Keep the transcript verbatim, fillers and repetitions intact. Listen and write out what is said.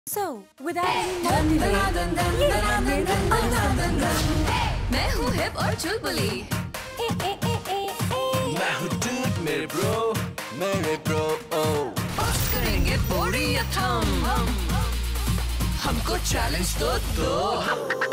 So, without any more delay, मैं हूँ hip और चुलबुली। मैं हूँ डूड मेरे ब्रो, मेरे ब्रो ओ। बस करेंगे बोरियत हम, हमको चैलेंज तो दो।